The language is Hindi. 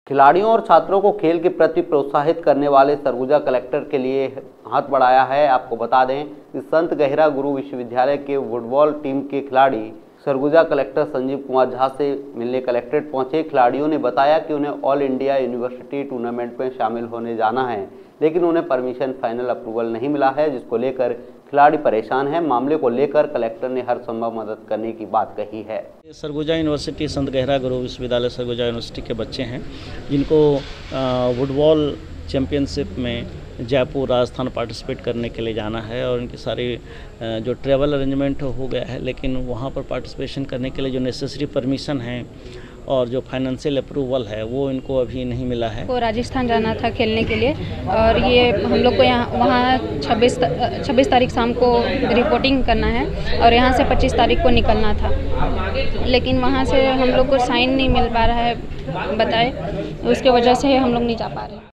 खिलाड़ियों और छात्रों को खेल के प्रति प्रोत्साहित करने वाले सरगुजा कलेक्टर के लिए हाथ बढ़ाया है। आपको बता दें कि संत गहिरा गुरु विश्वविद्यालय के फुटबॉल टीम के खिलाड़ी सरगुजा कलेक्टर संजीव कुमार झा से मिलने कलेक्ट्रेट पहुंचे। खिलाड़ियों ने बताया कि उन्हें ऑल इंडिया यूनिवर्सिटी टूर्नामेंट में शामिल होने जाना है, लेकिन उन्हें परमिशन फाइनल अप्रूवल नहीं मिला है, जिसको लेकर खिलाड़ी परेशान हैं। मामले को लेकर कलेक्टर ने हर संभव मदद करने की बात कही है। सरगुजा यूनिवर्सिटी संत गहिरा गुरु विश्वविद्यालय सरगुजा यूनिवर्सिटी के बच्चे हैं जिनको फुटबॉल चैम्पियनशिप में जयपुर राजस्थान पार्टिसिपेट करने के लिए जाना है और उनकी सारी जो ट्रैवल अरेंजमेंट हो गया है, लेकिन वहाँ पर पार्टिसिपेशन करने के लिए जो नेसेसरी परमिशन है और जो फाइनेंशियल अप्रूवल है वो इनको अभी नहीं मिला है। को राजस्थान जाना था खेलने के लिए और ये हम लोग को वहाँ 26 तारीख शाम को रिपोर्टिंग करना है और यहाँ से 25 तारीख को निकलना था, लेकिन वहाँ से हम लोग को साइन नहीं मिल पा रहा है बताए, उसके वजह से हम लोग नहीं जा पा रहे।